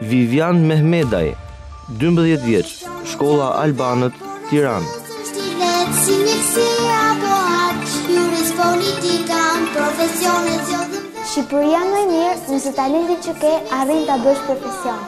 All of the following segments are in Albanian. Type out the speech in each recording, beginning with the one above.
Vivian Mehmedaj, 12 vjeç, shkolla Albanët, Tiranë. Shqipëria më e mirë nëse talentin që ke arrin ta bësh profesion.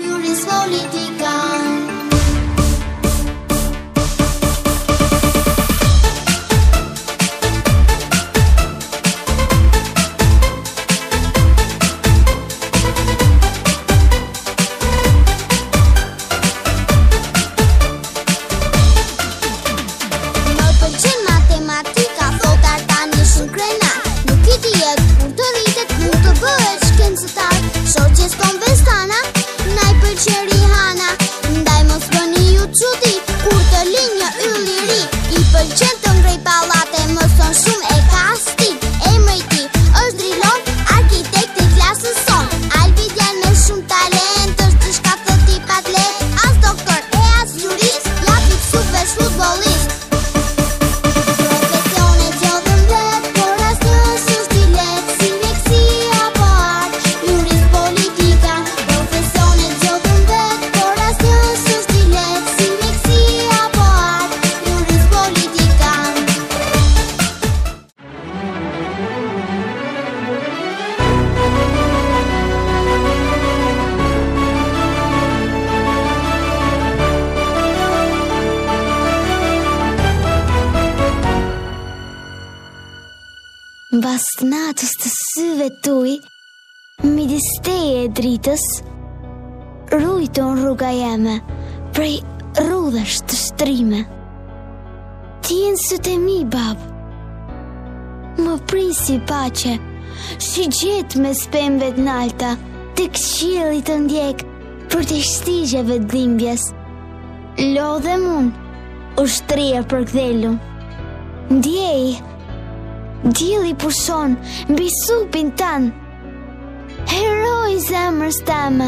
Mbas natës të syve tuaj, midis teje e dritës, rujton rruga jeme prej rrudhësh të shtrime. Ti je në sytë e mi, bab, më prisi paqe, shigjet me spemve të nalta, të qielli të ndjek për të shtigjeve të dhimbjes. Lodhem unë, ushtria për kdhelum, ndjej, dielli pushon mbi supin tan, heroi zemrës teme.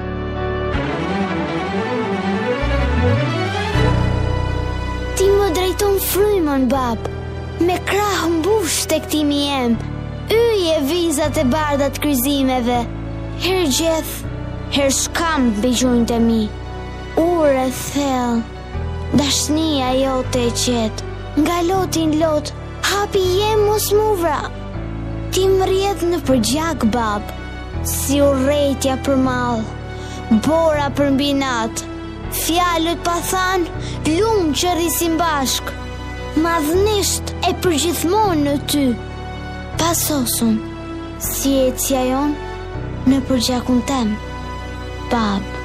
Ti më drejton frymën, bab, me krah mbush tek timi jem, yje vizat e bardha të kryzimeve, her gjeth, her shkam mbi gjunjtë e mi, ure thellë, dashnia jote e qetë, nga lotin lot, hapi jem mos muvra. Ti më rjedh në përgjak, bab, si urrejtja për mall, bora për mbi natë, fjalët pa than, lumë që rrisim bashk, madhnisht e përgjithmonë në ty. Pasosun, si ecja jon në përgjakun tem, bab.